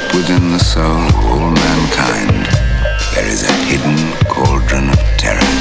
Within the soul of all mankind, there is a hidden cauldron of terror.